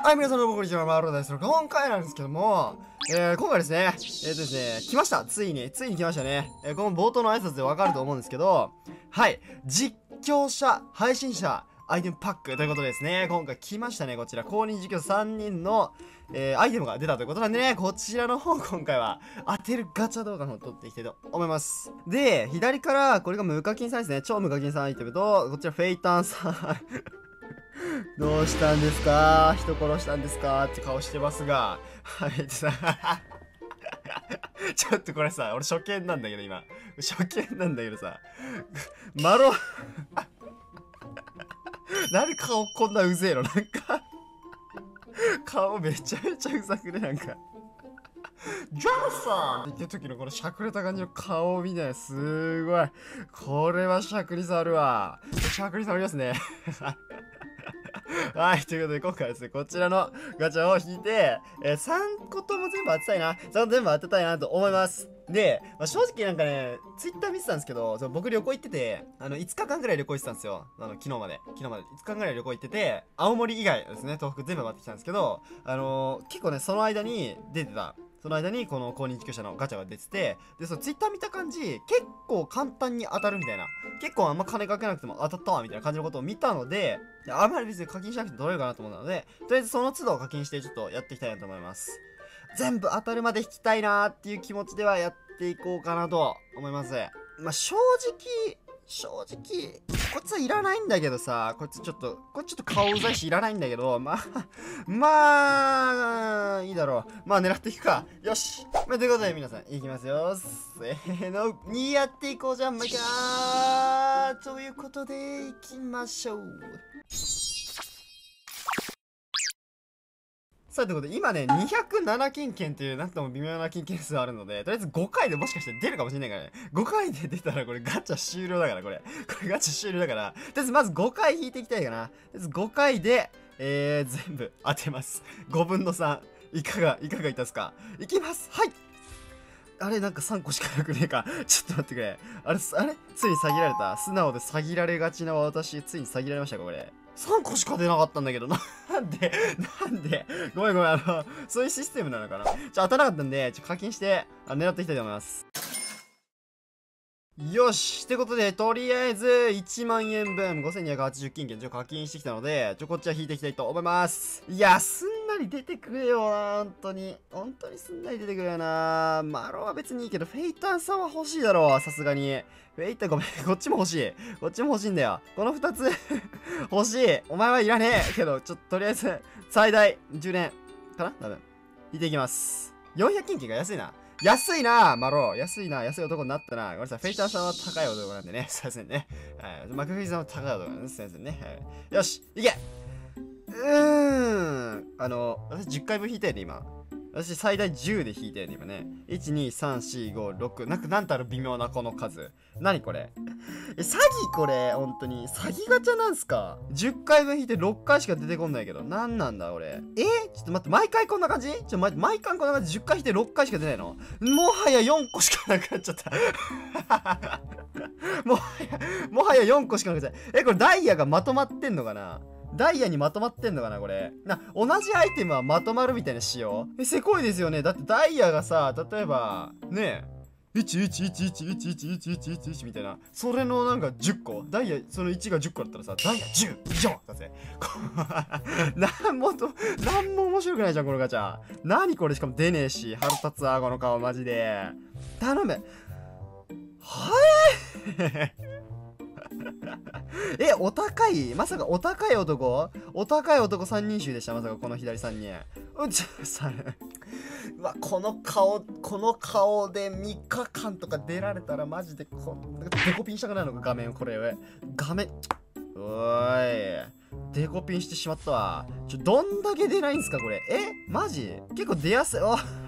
はい、皆さんどうもこんにちは、マロです。今回なんですけども、今回ですね、来ました。ついに来ましたね。この冒頭の挨拶でわかると思うんですけど、はい、実況者、配信者、アイテムパックということでですね、今回来ましたね、こちら、公認実況3人の、アイテムが出たということなんでね、こちらの方、今回は当てるガチャ動画の方撮っていきたいと思います。で、左から、これが無課金さんですね、超無課金さんアイテムと、こちらフェイタンさん。どうしたんですか？人殺したんですかって顔してますが。はい、さ、ちょっとこれさ、俺初見なんだけど今。初見なんだけどさ。マロ、なんで顔こんなうぜえの？なんか、顔めちゃめちゃうざくね、なんか。ジョンソンって言った時のこのしゃくれた感じの顔を見ない。すごい。これはしゃくり触るわ。しゃくり触りますね。はい、ということで今回はですね、こちらのガチャを引いて、3個とも全部当てたいな。3個全部当てたいなと思います。で、正直なんかね、ツイッター見てたんですけど、僕旅行行ってて、5日間ぐらい旅行してたんですよ。昨日まで。5日間ぐらい旅行行ってて、青森以外ですね、東北全部回ってきたんですけど、結構ね、その間に出てた。その間にこの公認実況者のガチャが出てて、で、そのツイッター見た感じ、結構簡単に当たるみたいな。結構あんま金かけなくても当たったわみたいな感じのことを見たので、あんまり別に課金しなくて取れるかなと思うので、とりあえずその都度課金してちょっとやっていきたいなと思います。全部当たるまで引きたいなーっていう気持ちではやっていこうかなと思います。まあ、正直、こいつはいらないんだけどさ、こいつちょっと顔うざいしいらないんだけど、まあ、いいだろう。まあ狙っていくか。よし。まあ、ということで皆さん、いきますよ。せーの、にやっていこうじゃんまいかー。ということで、いきましょう。さあ、ということで、今ね、207金券っていう、なんとも微妙な金券数あるので、とりあえず5回でもしかして出るかもしれないからね。5回で出たらこれガチャ終了だから、これガチャ終了だから。とりあえずまず5回引いていきたいかな。とりあえず5回で、全部当てます。5分の3。いかがいたですか？いきます。はい。あれなんか3個しかなくねえか。ちょっと待ってくれ。あれついに詐欺られた。素直で詐欺られがちな私、ついに詐欺られましたか、これ。3個しか出なかったんだけど、なんでごめん、そういうシステムなのかな。当たらなかったんで、課金して、狙っていきたいと思います。よしってことで、とりあえず、1万円分、5280金券、課金してきたので、こっちは引いていきたいと思います。いや、すんなり出てくれよな、本当にすんなり出てくれよな。マロは別にいいけど、フェイタンさんは欲しいだろう、さすがに。フェイタンごめん、こっちも欲しいんだよ。この2つ欲しい。お前はいらねえけど、とりあえず、最大10連かな多分。引いていきます。400金券が安いな。安いなマロ。安い男になったな。ごめんなさい。フェイターさんは高い男なんでね。すいませんね。はい。マクフィーさんは高い男なんです。すいませんね。はい。よし、いけ私10回分引いたよね、今。私最大10で引いたよね、今ね。1、2、3、4、5、6。なんたら微妙なこの数。何これ？詐欺これ、本当に。詐欺ガチャなんすか？ 10 回分引いて6回しか出てこんないけど。なんなんだ、俺。ちょっと待って、毎回こんな感じ？待って、毎回こんな感じ？ 10 回引いて6回しか出ないの？もはや4個しかなくなっちゃった。もはや4個しかなくなっちゃった。これダイヤがまとまってんのかな？ダイヤにまとまってんのかなこれ。同じアイテムはまとまるみたいな仕様？せこいですよね。だってダイヤがさ、例えば、ねえ、1111111111みたいな。それのなんか10個ダイヤ、その1が10個だったらさ、ダイヤ10以上だぜ。なんも面白くないじゃん、このガチャ。何これしかも出ねえし、腹立つわ、この顔マジで。頼む。お高い？まさかお高い男3人衆でした。まさかこの左3人。うわ、この顔で3日間とか出られたらマジでデコピンしたくないのか、画面、これ。おーい。デコピンしてしまったわ。どんだけ出ないんすか、これ。マジ結構出やすい。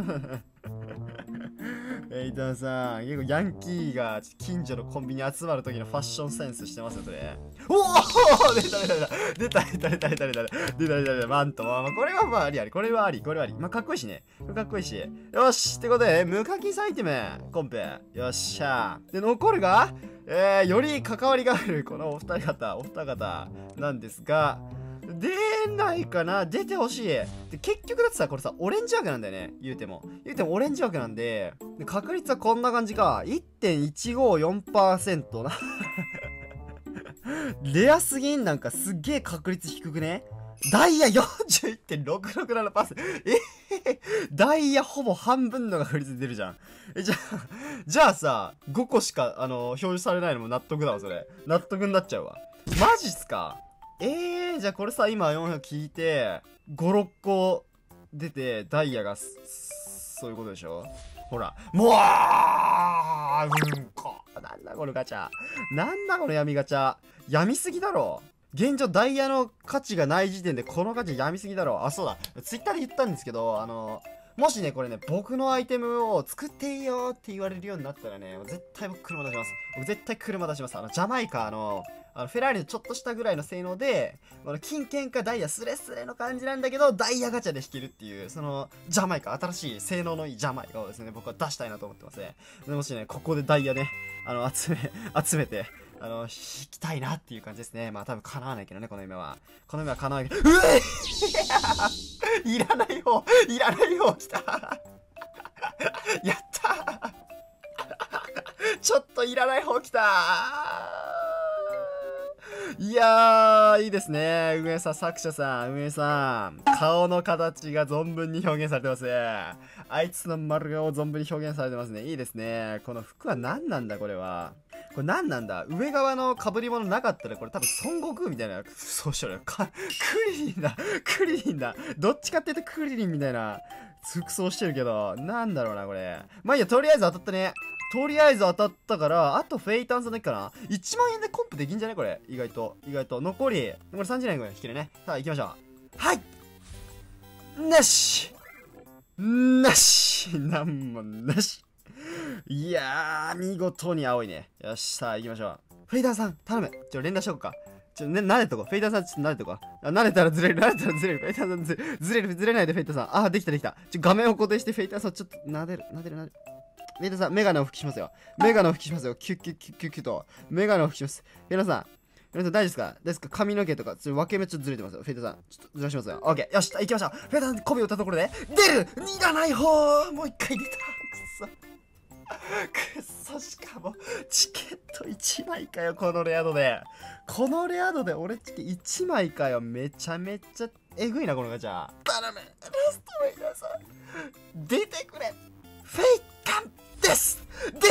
エイタンさん、結構ヤンキーが近所のコンビニ集まる時のファッションセンスしてますよ、それ。おお出たマント。これはまああり。これはあり。まあかっこいいしね。かっこいいし。よしってことで、無課金アイテム、コンペ。よっしゃー。で、残るが、より関わりがある、このお二方なんですが、出ないかな。出てほしい。で、結局だってさ、これさ、オレンジ枠なんだよね。言うてもオレンジ枠なんで、確率はこんな感じか。1.154% な。レアすぎん。なんかすっげえ確率低くね。ダイヤ 41.667%。ダイヤほぼ半分の確率出るじゃん。じゃあさ、5個しか、表示されないのも納得だわ、それ。納得になっちゃうわ。マジっすか？じゃあこれさ、今400聞いて、5、6個出て、ダイヤがそういうことでしょ？ほら。もううんこ。なんだこのガチャ。なんだこの闇ガチャ。闇すぎだろ。現状ダイヤの価値がない時点でこの価値闇すぎだろ。あ、そうだ。ツイッターで言ったんですけど、もしね、これね、僕のアイテムを作っていいよって言われるようになったらね、絶対僕車出します。僕絶対車出します。ジャマイカフェラーリのちょっとしたぐらいの性能で、金券かダイヤスレスレの感じなんだけど、ダイヤガチャで引けるっていう、ジャマイカ、新しい性能のいいジャマイカをですね、僕は出したいなと思ってますね。もしね、ここでダイヤね、集めて、引きたいなっていう感じですね。まあ多分叶わないけどね、この夢は。この夢は叶わないけど、いらない方来たやったちょっといらない方来たいやー、いいですね。運営さん、作者さん、運営さん。顔の形が存分に表現されてます。あいつの丸顔を存分に表現されてますね。いいですね。この服は何なんだ、これは。これ何なんだ。上側の被り物なかったら、これ多分孫悟空みたいな。そうしろよ。クリリンだ。クリリンだ。どっちかっていうとクリリンみたいな服装してるけど、なんだろうな、これ。まあいいや、とりあえず当たったね。とりあえず当たったから、あとフェイタンさんだけかな。1万円でコンプできんじゃねこれ。意外と。残り30年ぐらい引けるね。さあ、行きましょう。はい。なしなんもなし。いやー、見事に青いね。よし、さあ、行きましょう。フェイタンさん、頼む。連打しようか。慣れとこう。フェイタンさん、ちょっと慣れとこう。慣れたらずれる。フェイタンさん、ずれないで、フェイタンさん。あ、できた。画面を固定して、フェイタンさん、ちょっと、撫でる。フェイタンさん、メガネを吹きしますよ。キュッと。メガネを吹きします。フェイタンさん、大丈夫ですか髪の毛とか、分け目ちょっとずれてますよ。フェイタさん、ちょっとずらしますよ。オッケー。よし、行きましょう。フェイタさん、媚びを打ったところで、出る！いらない方！もう一回出た。くっそ、しかも、チケット1枚かよ、このレア度で。俺チケ1枚かよ。めちゃめちゃえぐいな、このガチャ。頼む。ラストフェイタさん、出てくれ。フェイタンです。出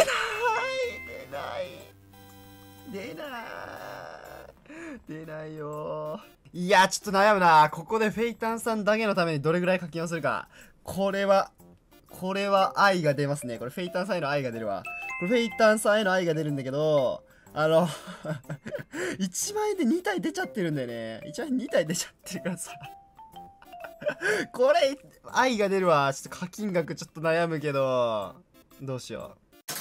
ないよー。いや、ちょっと悩むな。ここでフェイタンさんだけのためにどれぐらい課金をするか。これは愛が出ますね。これフェイタンさんへの愛が出るわ。これフェイタンさんへの愛が出るんだけど、1万円で2体出ちゃってるんだよね。1万円2体出ちゃってるからさ。これ、愛が出るわ。ちょっと課金額ちょっと悩むけど、どうしよ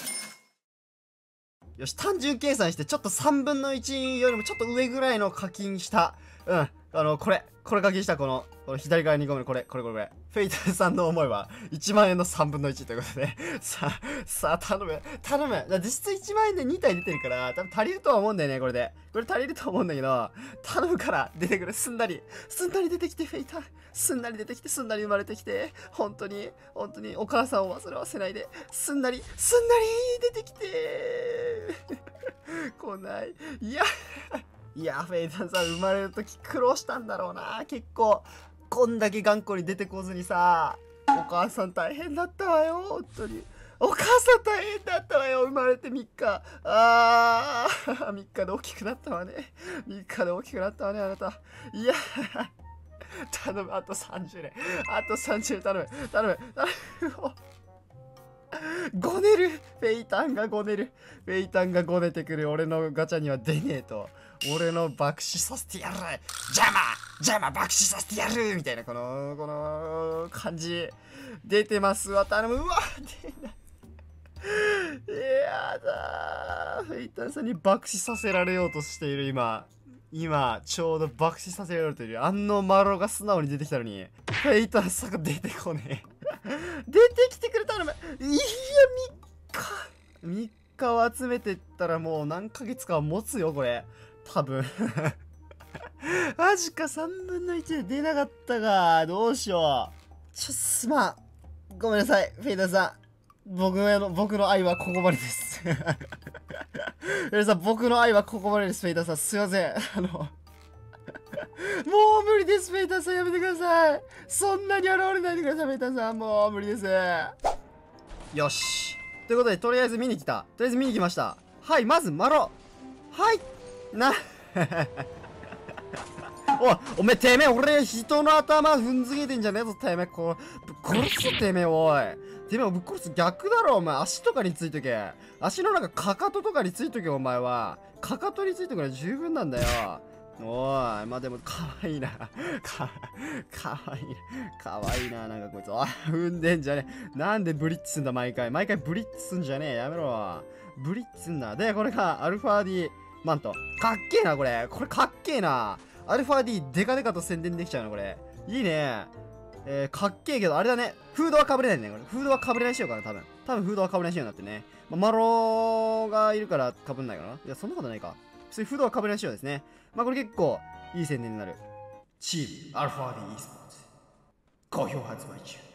う。よし、単純計算して、ちょっと3分の1よりもちょっと上ぐらいの課金した。うん。これ課金した、この左側に2個目のこれ。フェイタルさんの思いは、1万円の3分の1ということで。さあ、頼む。実質1万円で2体出てるから、多分足りるとは思うんだよね、これで。これ足りると思うんだけど、頼むから、出てくる。すんなり出てきて、フェイター。すんなり出てきて、すんなり生まれてきて、本当に、お母さんを忘れせないで、すんなり出てきて、来ない。いや、フェイタンさん生まれるとき苦労したんだろうな、結構。こんだけ頑固に出てこずにさ、お母さん大変だったわよ、本当に。お母さん大変だったわよ、生まれて3日。3日で大きくなったわね。あなた。いや、頼む、あと30年。頼む。ごねる。フェイタンがごねてくる。俺のガチャには出ねえと。俺の爆死させてやる。邪魔爆死させてやるみたいな、この感じ出てますわ。頼む。うわ、出ない。やだー。フェイタンさんに爆死させられようとしている今ちょうど爆死させられようとしている。マロが素直に出てきたのに、フェイタンさんが出てこねえ。出てきてくれ、頼む。いや、3日を集めてったらもう何ヶ月かは持つよ、これ。多分マジか、3分の1で出なかったか。どうしよう。すまん。ごめんなさい、フェイターさん。僕の愛はここまでです。フェイターさん、僕の愛はここまでです、フェイターさん。すいません。もう無理です、フェイターさん。やめてください。そんなに現れないでください、フェイターさん。もう無理です。よし。ということで、とりあえず見に来た。とりあえず見に来ました。はい、まず、マロ。はい。おめえ、てめえ、俺、人の頭踏んづけてんじゃねえぞ、てめえ、ぶっ殺すぞ、てめえ、おい。てめえ、ぶっ殺す、逆だろ、お前。足とかについとけ。足のなんか、かかととかについとけ、お前は。かかとについとくのは十分なんだよ。おい、まあ、でも、かわいいな。かわいいな。かわいいな、なんかこいつ。踏んでんじゃねえ。なんでブリッジすんだ、毎回。毎回ブリッジすんじゃねえ。やめろ。ブリッジすんな。で、これが、アルファ D マント。かっけえな、これ。これかっけえな。アルファ D デカデカと宣伝できちゃうな、これ。いいね。かっけえけど、あれだね。フードはかぶれないね。これフードはかぶれないしようかな、多分。多分フードはかぶれないしようになってね。マロがいるからかぶんないかな。いや、そんなことないか。普通にフードはかぶれないしようですね。まあ、これ結構いい宣伝になる。チームアルファ D eSports。好評発売中。